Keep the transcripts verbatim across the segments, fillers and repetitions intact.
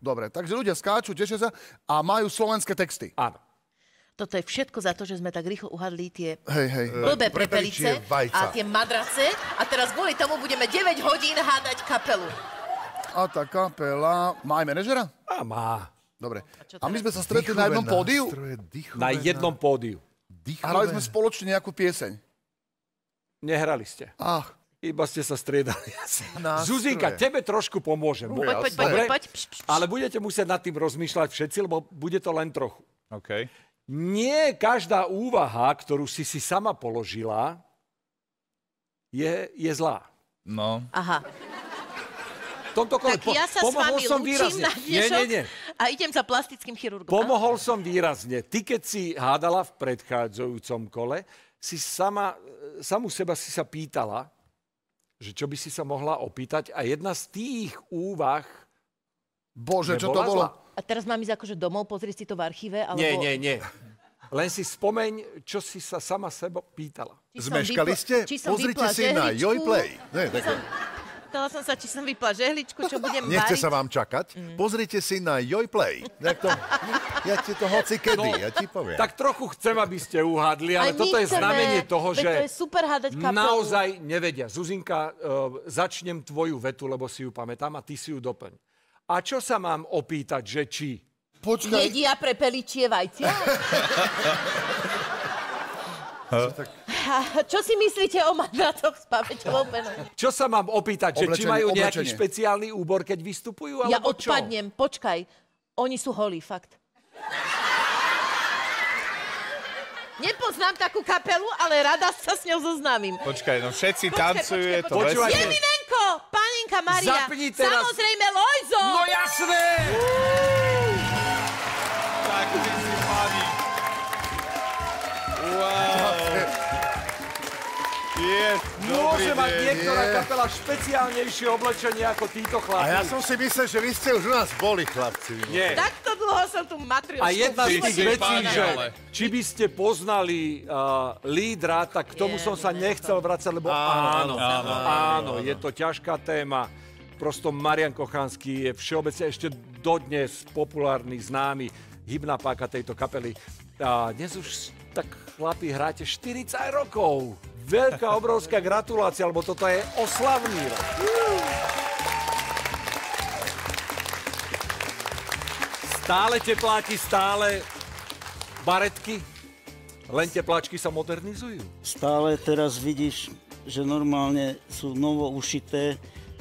Dobre, takže ľudia skáču, tešia sa a majú slovenské texty. Áno. Toto je všetko za to, že sme tak rýchlo uhadli tie hej, hej. blbé prepelice a tie madrace. A teraz kvôli tomu budeme deväť hodín hádať kapelu. A tá kapela... Má aj manažera? A má. Dobre. A my sme sa stretli na jednom pódiu? Na jednom pódiu. A hrali sme spoločne nejakú pieseň. Nehrali ste. Ach. Iba ste sa striedali. Zuzínka, tebe trošku pomôžem. Poď, poď, poď, poď. Ale budete musieť nad tým rozmýšľať všetci, lebo bude to len trochu. OK. Nie každá úvaha, ktorú si si sama položila, je, je zlá. No. Aha. Tomto kole, tak ja sa s vami lúčim na dnešok nie, nie, nie. a idem za plastickým chirurgom. Pomohol som výrazne. Ty, keď si hádala v predchádzajúcom kole, si sama, samu seba si sa pýtala, že čo by si sa mohla opýtať a jedna z tých úvah Bože, čo to bolo? zlá. A teraz mám ísť akože domov, pozrieť si to v archíve? Alebo... Nie, nie, nie. Len si spomeň, čo si sa sama seba pýtala. Zmeškali ste? Pozrite si na Jojplay. Nie, také. Pýtala som sa, či som vypla žehličku, čo budem variť. Nechce sa vám čakať? Mm. Pozrite si na Jojplay. To, ja ti to hoci kedy, no, ja ti poviem. Tak trochu chcem, aby ste uhádli, ale toto je znamenie toho, že to je super hádať kapelu. Naozaj nevedia. Zuzinka, uh, začnem tvoju vetu, lebo si ju pamätám a ty si ju doplň. A čo sa mám opýtať, že či? Počkaj. Jedia prepeličie vajcia? Čo si myslíte o madracoch s pamäťovou penou? Čo sa mám opýtať, že či majú nejaký oblečenie. špeciálny úbor, keď vystupujú, Ja alebo odpadnem, čo? počkaj. Oni sú holí, fakt. Nepoznám takú kapelu, ale rada sa s ňou zoznámim. Počkaj, no všetci Počkaj, tancujú, počkaj, je to počkaj. vesmír. Jelinenko, panienka Maria, Zapni teraz. samozrejme Lojzo. No jasné! Tak ty si pani. Wow. Yes, Môže mať deň. niektorá kapela špeciálnejšie oblečenie ako títo chlapi. A ja som si myslel, že vy ste už u nás boli, chlapci. Nie. Takto dlho som tu matril. A jedna z Ty tých si vecí, pani, že ale. či by ste poznali uh, lídra, tak k tomu som sa nechcel vrácať, lebo áno, áno, áno, je to ťažká téma. Prosto Marian Kochanský je všeobecne ešte dodnes populárny, známy, hybná páka tejto kapely. A dnes už tak chlapi hráte štyridsať rokov. Veľká, obrovská gratulácia, lebo toto je oslavný rok. Stále tepláky, stále baretky, len tepláčky sa modernizujú. Stále teraz vidíš, že normálne sú novo ušité,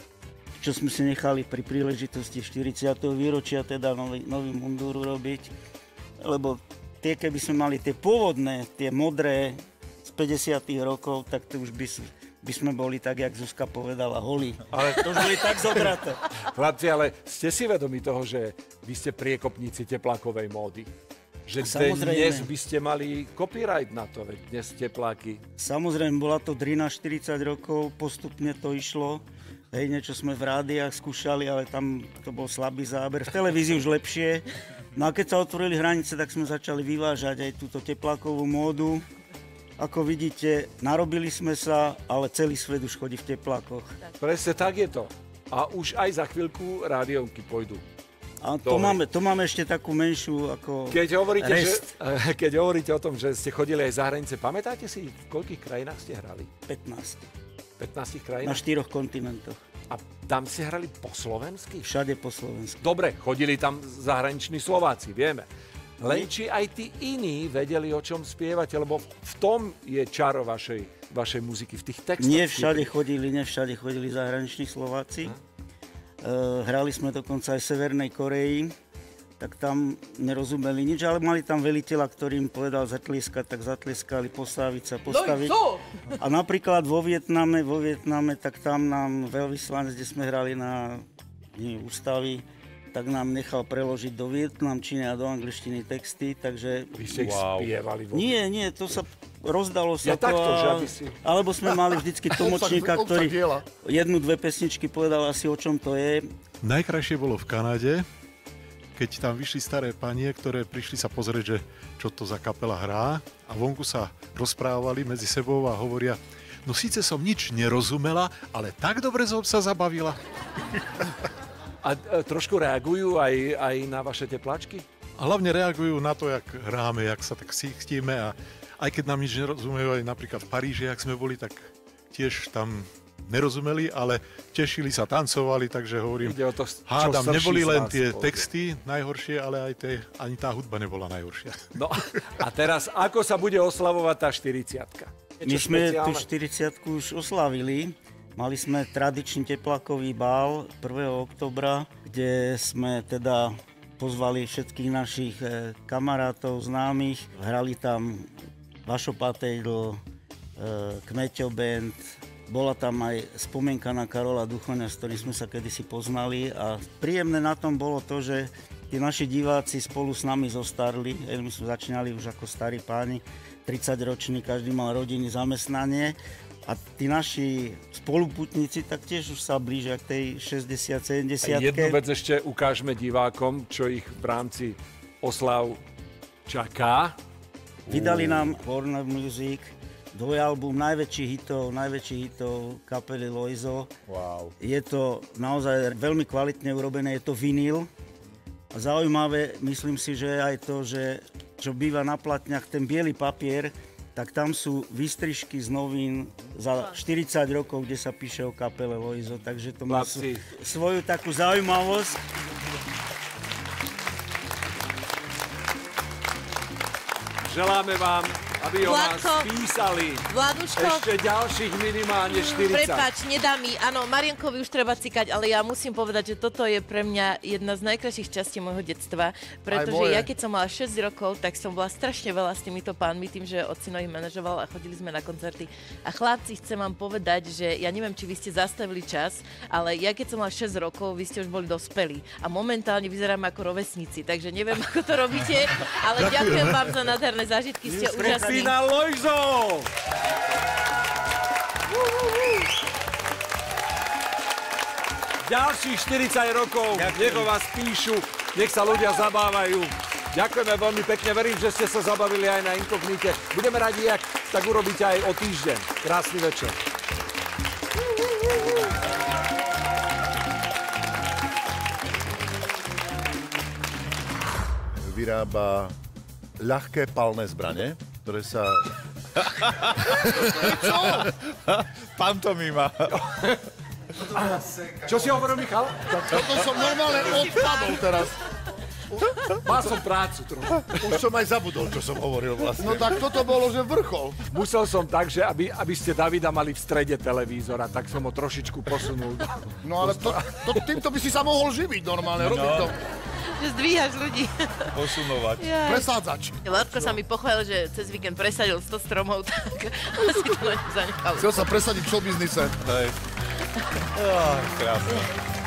čo sme si nechali pri príležitosti štyridsiateho výročia, teda nový, nový mundúr robiť. Lebo tie, keby sme mali tie pôvodné, tie modré z päťdesiatych rokov, tak to už by, by sme boli tak, jak Zuzka povedala, holí. Ale to už boli tak zodraté. Chlapci, ale ste si vedomi toho, že vy ste priekopníci teplákovej módy? Že Samozrejme. dnes by ste mali copyright na to, veď dnes tepláky. Samozrejme, bola to drina štyridsať rokov, postupne to išlo. Hej, niečo sme v rádiách skúšali, ale tam to bol slabý záber. V televízii už lepšie. No a keď sa otvorili hranice, tak sme začali vyvážať aj túto teplákovú módu. Ako vidíte, narobili sme sa, ale celý svet už chodí v teplákoch. Presne tak je to. A už aj za chvíľku rádiovky pôjdu. A to máme, to máme ešte takú menšiu ako Keď hovoríte, že, rest. keď hovoríte o tom, že ste chodili aj za hranice, pamätáte si, v koľkých krajinách ste hrali? pätnásť. pätnásť Na krajinách? štyroch kontinentoch. A tam ste hrali po slovensky? Všade po Slovensku. Dobre, chodili tam zahraniční Slováci, vieme. Len či aj tí iní vedeli, o čom spievate, lebo v tom je čaro vašej, vašej muziky, v tých textoch. Nie všade chodili, nie všade chodili zahraniční Slováci. Uh, hrali sme dokonca aj v Severnej Koreji, tak tam nerozumeli nič, ale mali tam veliteľa, ktorý im povedal zatlieskať, tak zatlieskali, postaviť sa, postaviť. A napríklad vo Vietname, vo Vietname, tak tam nám veľvyslanec, kde sme hrali na nie, ústavy, tak nám nechal preložiť do vietnamčiny a do angličtiny texty, takže... Vy ste ich wow. spievali vo... Nie, nie, to sa rozdalo sa Ja to. takto, a... že aby si... Alebo sme mali vždycky tlmočníka, Obsah- ktorý obsah diela. jednu, dve pesničky povedal asi, o čom to je. Najkrajšie bolo v Kanade, keď tam vyšli staré panie, ktoré prišli sa pozrieť, že čo to za kapela hrá a vonku sa rozprávali medzi sebou a hovoria, no síce som nič nerozumela, ale tak dobre som sa zabavila. A e, trošku reagujú aj, aj na vaše tepláčky? A hlavne reagujú na to, jak hráme, jak sa tak ksichtíme a aj keď nám nič nerozumejú, aj napríklad v Paríži, jak sme boli, tak tiež tam nerozumeli, ale tešili sa, tancovali, takže hovorím, Ide o to, čo hádam, srší neboli z len vás, tie povie. texty najhoršie, ale aj tie, ani tá hudba nebola najhoršia. No a teraz, ako sa bude oslavovať tá štyridsiatka? My sme tú štyridsiatku už oslavili. Mali sme tradičný teplákový bál prvého októbra, kde sme teda pozvali všetkých našich kamarátov, známych. Hrali tam Vašo Patejdl, Kmeťo Band, bola tam aj spomienka na Karola Duchoňa, s ktorým sme sa kedysi poznali a príjemné na tom bolo to, že tí naši diváci spolu s nami zostarli. My sme začínali už ako starí páni, tridsaťroční, každý mal rodiny, zamestnanie. A tí naši spoluputníci tak tiež už sa blížia k tej šesťdesiat sedemdesiat. Jednu vec ešte ukážme divákom, čo ich v rámci oslav čaká. Vydali nám Warner Music dvojalbum najväčších hitov, najväčších hitov kapely Loizo. Wow. Je to naozaj veľmi kvalitne urobené, je to vinyl. A zaujímavé, myslím si, že aj to, že čo býva na platniach, ten biely papier, tak tam sú výstrižky z novín za štyridsať rokov, kde sa píše o kapele Loizo, takže to má Chlapci. svoju takú zaujímavosť. Želáme vám, aby o nás Vládko, písali Vláduško, ešte ďalších minimálne štyridsať. prepáč, nedá mi. Áno, Mariankovi už treba cikať, ale ja musím povedať, že toto je pre mňa jedna z najkrajších častí môjho detstva, pretože moje. ja keď som mala šesť rokov, tak som bola strašne veľa s týmito pánmi, tým, že ocino ich manažoval a chodili sme na koncerty. A chlapci, chcem vám povedať, že ja neviem, či vy ste zastavili čas, ale ja keď som mala šesť rokov, vy ste už boli dospelí a momentálne vyzeráme ako rovesníci, takže neviem, ako to robíte, ale ďakujem vám za nádherné zážitky, ste úžasní. Skupina Loizo! Ďalších štyridsať rokov, nech o vás píšu, nech sa ľudia zabávajú. Ďakujeme veľmi pekne, verím, že ste sa zabavili aj na Inkognite. Budeme radi, ak tak urobíte aj o týždeň. Krásny večer. Vyrába ľahké palné zbrane, ktoré sa... Pantomima. Čo si hovoril, Michal? Toto som normálne odpadol teraz. Mal som prácu trochu. Už som aj zabudol, čo som hovoril vlastne. No tak toto bolo, že vrchol. Musel som tak, že aby, aby ste Davida mali v strede televízora, tak som ho trošičku posunul. No ale to, to, týmto by si sa mohol živiť normálne, robiť to. Že zdvíhaš ľudí. Posunovať. Presádzač. Vládko sa mi pochválil, že cez víkend presadil sto stromov, tak asi to len zanechal. Chcel sa presadiť v showbiznise. Hej. Ah, krásne.